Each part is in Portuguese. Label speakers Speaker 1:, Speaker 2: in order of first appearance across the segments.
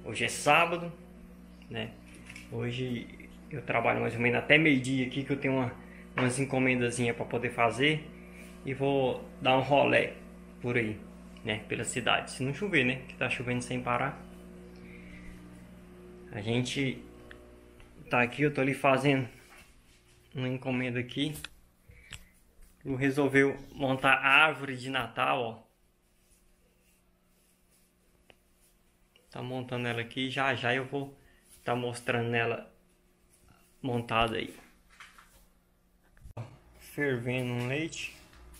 Speaker 1: Hoje é sábado, né? Hoje eu trabalho mais ou menos até meio-dia aqui, que eu tenho umas encomendazinhas para poder fazer. E vou dar um rolê por aí, né? Pela cidade. Se não chover, né? Que tá chovendo sem parar. A gente tá aqui, eu tô ali fazendo uma encomenda aqui. Lu resolveu montar a árvore de Natal, ó. Tá montando ela aqui, já já eu vou tá mostrando ela montada aí. Fervendo um leite.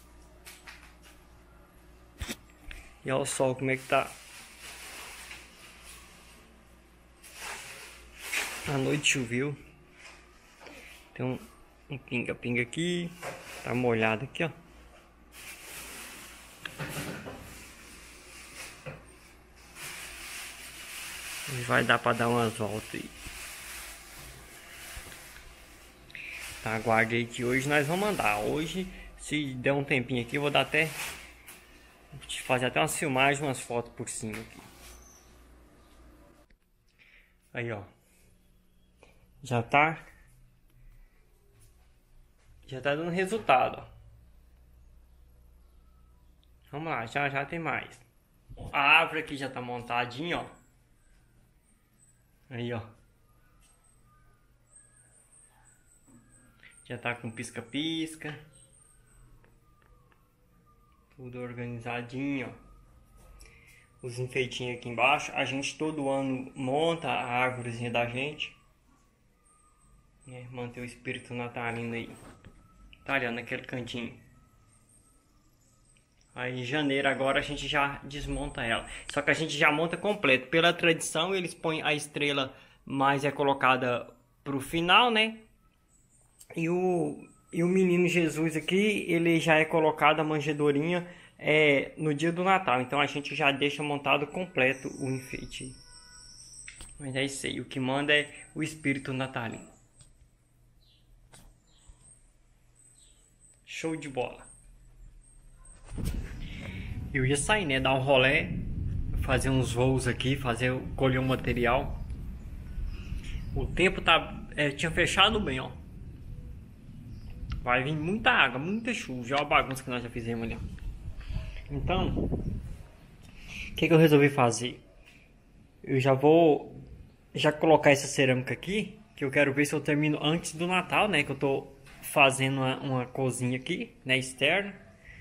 Speaker 1: E olha o sol como é que tá. A noite choveu. Tem um pinga-pinga aqui. Tá molhado aqui, ó. E vai dar pra dar umas voltas aí. Tá, aguarde aí que hoje nós vamos andar. Hoje, se der um tempinho aqui, eu vou dar até... Vou fazer até umas filmagens, umas fotos por cima aqui. Aí, ó. Já tá dando resultado, ó. Vamos lá, já já tem mais. A árvore aqui já tá montadinha, ó. Aí, ó. Já tá com pisca-pisca. Tudo organizadinho, ó. Os enfeitinhos aqui embaixo. A gente todo ano monta a árvorezinha da gente, né? Manter o espírito natalino aí. Tá ali, ó, naquele cantinho. Aí em janeiro agora a gente já desmonta ela. Só que a gente já monta completo. Pela tradição eles põem a estrela mais colocada pro final, né? E o menino Jesus aqui, ele já é colocado a manjedorinha no dia do Natal. Então a gente já deixa montado completo o enfeite. Mas é isso aí. O que manda é o espírito natalino. Show de bola. Eu ia sair, né? Dar um rolê, fazer uns voos aqui, colher um material. O tempo tinha fechado bem, ó. Vai vir muita água, muita chuva. Já é uma bagunça que nós já fizemos ali, ó. Então, o que eu resolvi fazer? Eu já vou colocar essa cerâmica aqui, que eu quero ver se eu termino antes do Natal, né? Que eu tô fazendo uma cozinha aqui, né? Externa.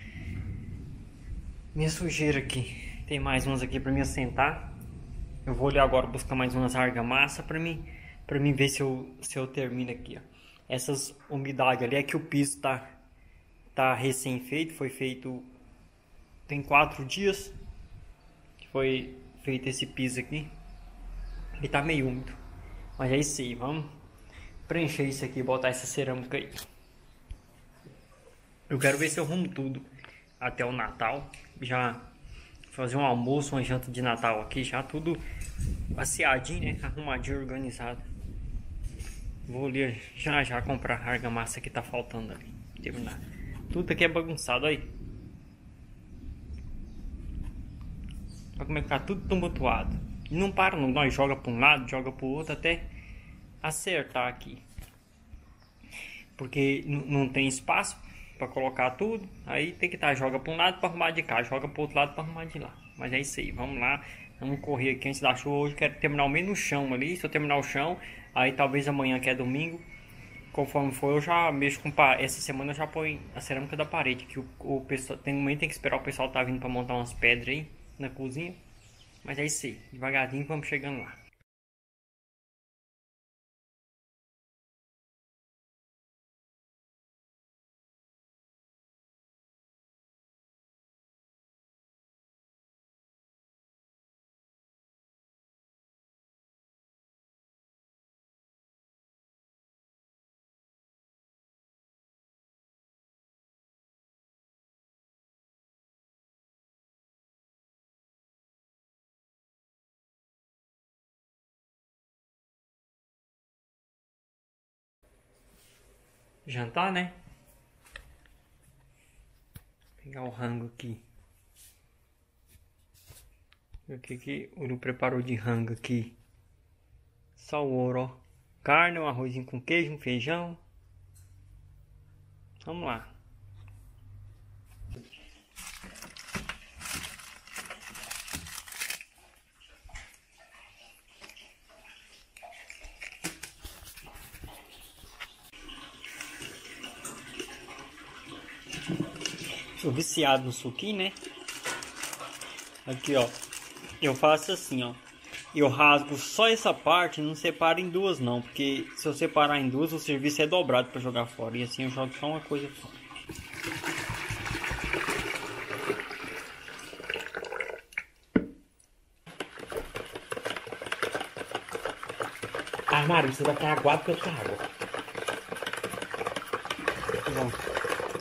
Speaker 1: Minha sujeira aqui. Tem mais uns aqui para mim assentar. Eu vou ali agora buscar mais umas argamassa para mim ver se eu termino aqui, ó. Essas umidades ali é que o piso tá recém feito, foi feito tem 4 dias que foi feito esse piso aqui. Ele tá meio úmido. Mas é isso aí, vamos preencher isso aqui e botar essa cerâmica aí. Eu quero ver se eu arrumo tudo até o Natal. Já fazer um almoço, uma janta de Natal aqui, já tudo passeadinho, né? Arrumadinho, organizado. Vou ali já comprar a argamassa que tá faltando ali. Terminar. Tudo aqui é bagunçado aí. Olha como é que tá tudo tumultuado. E não para não, nós joga para um lado, joga para o outro até acertar aqui. Porque não tem espaço para colocar tudo. Aí tem que joga para um lado para arrumar de cá, joga para o outro lado para arrumar de lá. Mas é isso aí, vamos lá. Vamos correr aqui antes da chuva. Hoje quero terminar o menos no chão ali. Se eu terminar o chão, aí talvez amanhã, que é domingo, conforme for, eu já mexo com... Essa semana eu já ponho a cerâmica da parede. Que o pessoal tem que esperar o pessoal tá vindo para montar umas pedras aí na cozinha. Mas é isso aí, devagarzinho vamos chegando lá. Jantar, né? Pegar o rango aqui. O que o Uru preparou de rango aqui? Só o ouro, ó. Carne, um arrozinho com queijo, um feijão. Vamos lá. Sou viciado no suquinho, né? Aqui, ó. Eu faço assim, ó. Eu rasgo só essa parte, não separo em duas não, porque se eu separar em duas, o serviço é dobrado para jogar fora. E assim eu jogo só uma coisa fora.
Speaker 2: Ah, Mário, você vai ficar aguado com essa água.
Speaker 1: Bom.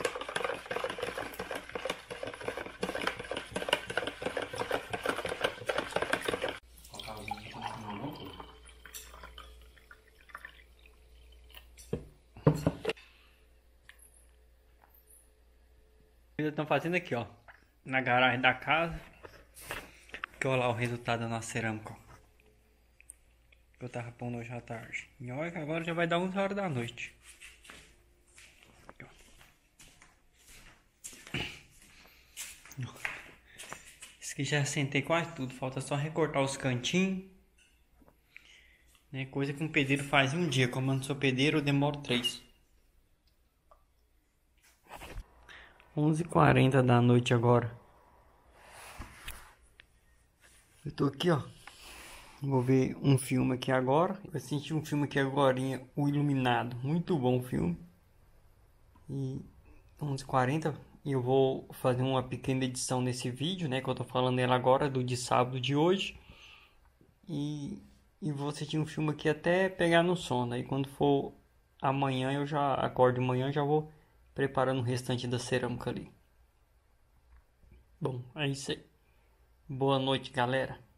Speaker 1: Eles estão fazendo aqui, ó, na garagem da casa. Que olha lá o resultado da nossa cerâmica, ó. Que eu tava pondo hoje à tarde. E olha que agora já vai dar 11 horas da noite. Aqui, ó. Esse aqui já sentei quase tudo. Falta só recortar os cantinhos, né? Coisa que um pedreiro faz em um dia. Como eu não sou pedreiro, eu demoro 3. 11h40 da noite agora. Eu tô aqui, ó. Vou ver um filme aqui agora. Eu assisti um filme aqui agorinha, O Iluminado. Muito bom o filme. E 11h40. E eu vou fazer uma pequena edição nesse vídeo, né? Que eu tô falando nela agora, do de sábado de hoje. E vou assistir um filme aqui até pegar no sono. Aí quando for amanhã, eu já acordo de manhã, já vou preparando o restante da cerâmica ali. Bom, é isso aí. Boa noite, galera.